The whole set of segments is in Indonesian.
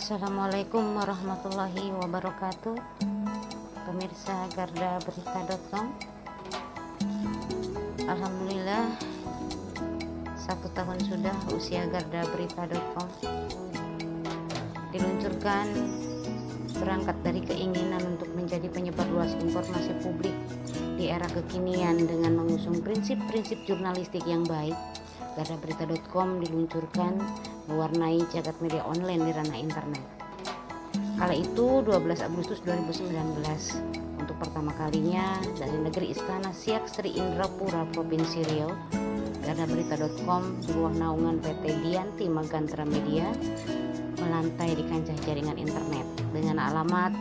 Assalamualaikum warahmatullahi wabarakatuh. Pemirsa gardaberita.com, alhamdulillah 1 tahun sudah usia gardaberita.com diluncurkan berangkat dari keinginan untuk menjadi penyebar luas informasi publik di era kekinian dengan mengusung prinsip-prinsip jurnalistik yang baik. Gardaberita.com diluncurkan mewarnai jagat media online di ranah internet. Kala itu 12 Agustus 2019, untuk pertama kalinya dari negeri Istana Siak Sri Indrapura, Provinsi Riau, Gardaberita.com di bawah naungan PT Dianti Magantra Media melantai di kancah jaringan internet dengan alamat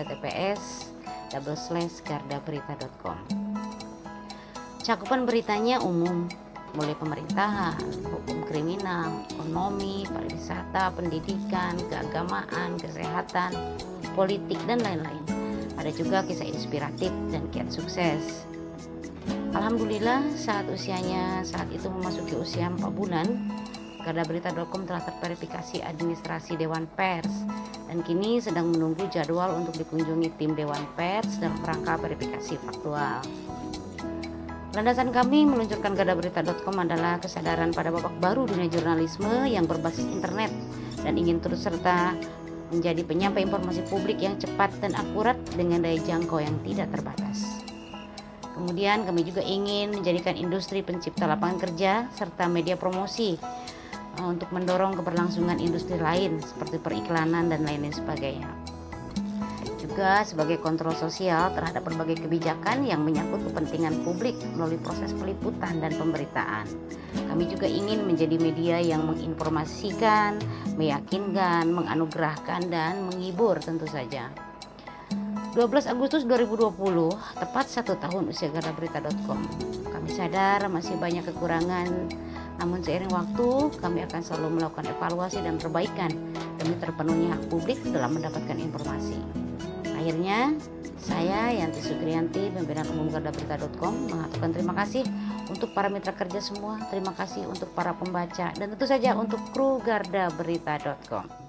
https://gardaberita.com. Cakupan beritanya umum, mulai pemerintahan, hukum kriminal, ekonomi, pariwisata, pendidikan, keagamaan, kesehatan, politik, dan lain-lain. Ada juga kisah inspiratif dan kiat sukses. Alhamdulillah saat itu memasuki usia 4 bulan, Gardaberita.com telah terverifikasi administrasi Dewan Pers dan kini sedang menunggu jadwal untuk dikunjungi tim Dewan Pers dalam rangka verifikasi faktual. Landasan kami meluncurkan Gardaberita.com adalah kesadaran pada babak baru dunia jurnalisme yang berbasis internet dan ingin turut serta menjadi penyampai informasi publik yang cepat dan akurat dengan daya jangkau yang tidak terbatas. Kemudian kami juga ingin menjadikan industri pencipta lapangan kerja serta media promosi untuk mendorong keberlangsungan industri lain seperti periklanan dan lain-lain sebagainya. Juga sebagai kontrol sosial terhadap berbagai kebijakan yang menyangkut kepentingan publik melalui proses peliputan dan pemberitaan. Kami juga ingin menjadi media yang menginformasikan, meyakinkan, menganugerahkan, dan menghibur tentu saja. 12 Agustus 2020, tepat 1 tahun usia Gardaberita.com. Kami sadar masih banyak kekurangan, namun seiring waktu kami akan selalu melakukan evaluasi dan perbaikan demi terpenuhnya hak publik dalam mendapatkan informasi. Akhirnya, saya Yanti Sugriyanti, pimpinan umum Gardaberita.com, mengaturkan terima kasih untuk para mitra kerja semua, terima kasih untuk para pembaca, dan tentu saja untuk kru Gardaberita.com.